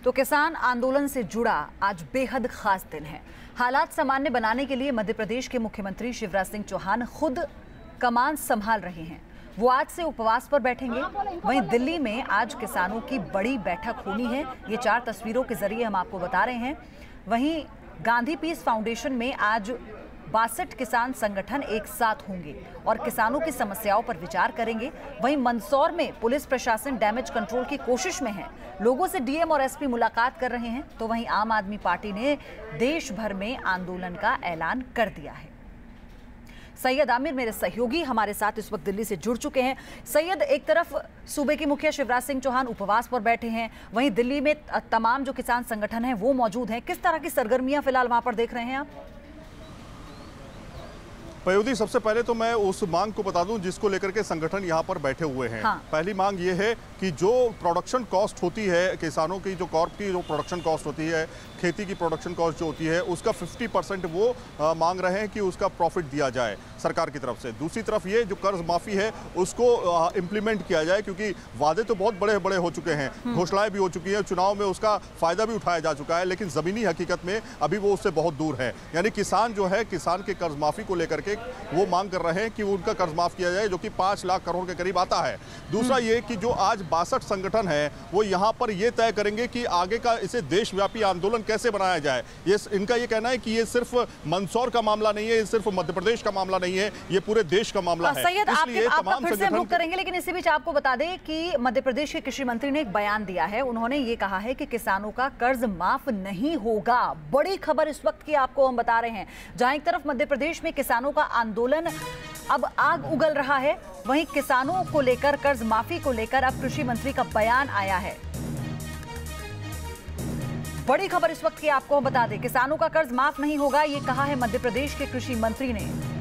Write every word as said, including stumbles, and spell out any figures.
तो किसान आंदोलन से जुड़ा आज बेहद खास दिन है। हालात सामान्य बनाने के लिए मध्य प्रदेश के मुख्यमंत्री शिवराज सिंह चौहान खुद कमान संभाल रहे हैं। वो आज से उपवास पर बैठेंगे। वहीं दिल्ली में आज किसानों की बड़ी बैठक होनी है। ये चार तस्वीरों के जरिए हम आपको बता रहे हैं। वहीं गांधी पीस फाउंडेशन में आज बासठ किसान संगठन एक साथ होंगे और किसानों की समस्याओं पर विचार करेंगे। वहीं मंदसौर में पुलिस प्रशासन डैमेज कंट्रोल की कोशिश में है। लोगों से डीएम और एसपी मुलाकात कर रहे हैं। तो वहीं आम आदमी पार्टी ने देश भर में आंदोलन का ऐलान कर दिया है। सैयद आमिर मेरे सहयोगी हमारे साथ इस वक्त दिल्ली से जुड़ चुके हैं। सैयद, एक तरफ सूबे के मुखिया शिवराज सिंह चौहान उपवास पर बैठे हैं, वहीं दिल्ली में तमाम जो किसान संगठन हैं वो मौजूद हैं। किस तरह की सरगर्मियां फिलहाल वहां पर देख रहे हैं आप? पयोधी, सबसे पहले तो मैं उस मांग को बता दूं जिसको लेकर के संगठन यहां पर बैठे हुए हैं। हाँ। पहली मांग ये है कि जो प्रोडक्शन कॉस्ट होती है किसानों की, जो कॉर्प की जो प्रोडक्शन कॉस्ट होती है, खेती की प्रोडक्शन कॉस्ट जो होती है, उसका पचास परसेंट वो आ, मांग रहे हैं कि उसका प्रॉफिट दिया जाए सरकार की तरफ से। दूसरी तरफ ये जो कर्ज माफी है उसको इम्प्लीमेंट किया जाए, क्योंकि वादे तो बहुत बड़े बड़े हो चुके हैं, घोषणाएं भी हो चुकी हैं, चुनाव में उसका फायदा भी उठाया जा चुका है, लेकिन जमीनी हकीकत में अभी वो उससे बहुत दूर है। यानी किसान जो है, किसान के कर्ज माफी को लेकर के वो मांग कर रहे हैं कि उनका कर्ज माफ किया जाए, जो कि पांच लाख करोड़ के करीब आता है। दूसरा ये कि जो आज बासठ संगठन है वो यहाँ पर ये तय करेंगे कि आगे का इसे देशव्यापी आंदोलन कैसे बनाया जाए। ये इनका ये कहना है कि ये सिर्फ मंदसौर का मामला नहीं है, ये सिर्फ मध्य प्रदेश का मामला नहीं है, ये पूरे देश का मामला है। सैयद, आपके आपका फिर से रुक करेंगे, लेकिन इसी बीच आपको बता दें कि मध्य प्रदेश के कृषि मंत्री ने एक बयान दिया है। उन्होंने ये कहा है कि किसानों का कर्ज माफ नहीं होगा। बड़ी खबर इस वक्त की आपको हम बता रहे हैं। जहां एक तरफ मध्य प्रदेश में किसानों का आंदोलन अब आग उगल रहा है, वहीं किसानों को लेकर, कर्ज माफी को लेकर अब कृषि मंत्री का बयान आया है। बड़ी खबर इस वक्त की आपको हम बता दें, किसानों का कर्ज माफ नहीं होगा, ये कहा है मध्य प्रदेश के कृषि मंत्री ने।